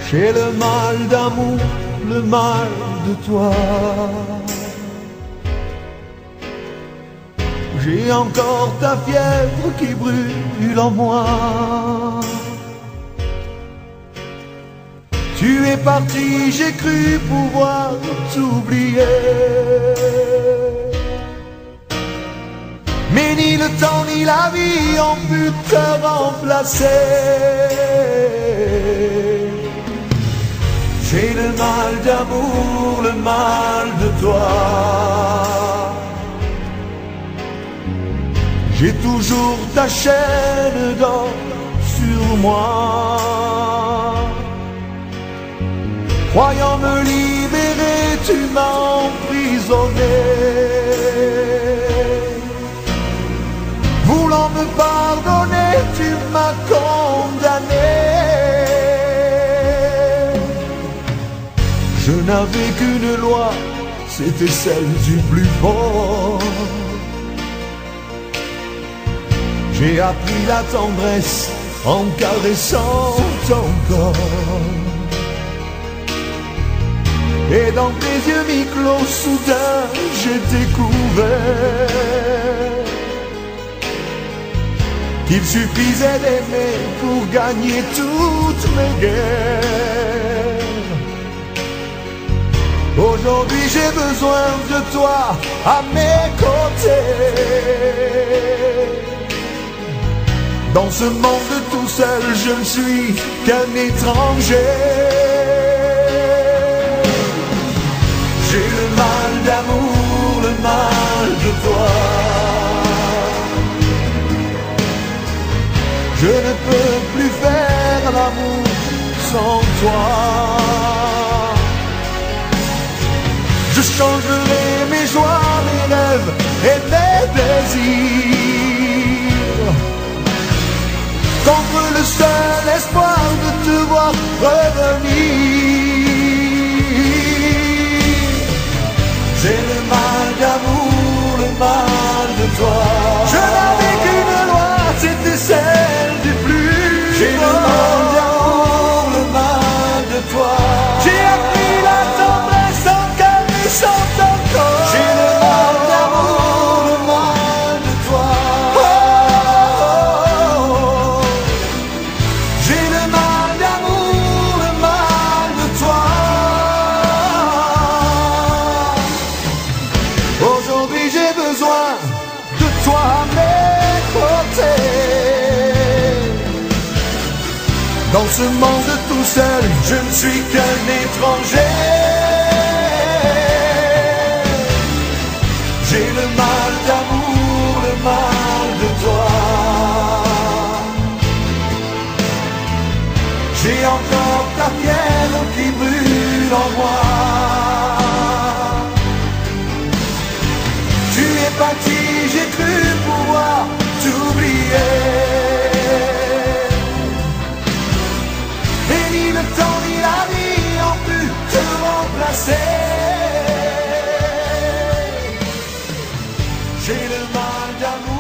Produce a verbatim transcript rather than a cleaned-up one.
J'ai le mal d'amour, le mal de toi. J'ai encore ta fièvre qui brûle en moi. Tu es parti, j'ai cru pouvoir t'oublier. Mais ni le temps ni la vie ont pu te remplacer. J'ai le mal d'amour, le mal de toi. J'ai toujours ta chaîne d'or sur moi. Croyant me libérer, tu m'as emprisonné. Voulant me pardonner, tu m'as condamné. Je n'avais qu'une loi, c'était celle du plus fort. J'ai appris la tendresse en caressant ton corps. Et dans tes yeux mi-clos, soudain, j'ai découvert qu'il suffisait d'aimer pour gagner toutes mes guerres. Aujourd'hui j'ai besoin de toi à mes côtés. Dans ce monde tout seul, je ne suis qu'un étranger. J'ai le mal d'amour, le mal de toi. Je ne peux plus faire l'amour sans toi. Je changerai mes joies, mes rêves et mes désirs contre le seul espoir de te voir revenir. J'ai le mal d'amour, le mal de toi. Je n'avais qu'une loi, c'était celle du plus. J'ai le mal d'amour, le mal de toi. J'ai appris la tendresse en caressant ton corps. J'ai le mal d'amour, le mal de toi. Oh, oh, oh. J'ai le mal d'amour, le mal de toi. Aujourd'hui j'ai besoin de toi à mes côtés. Dans ce monde tout seul, je ne suis qu'un étranger. J'ai le mal d'amour, le mal de toi. J'ai encore ta fièvre qui brûle en moi. Tu es parti, j'ai cru pouvoir t'oublier. Et ni le temps ni la vie ont pu te remplacer. J'ai le mal d'amour.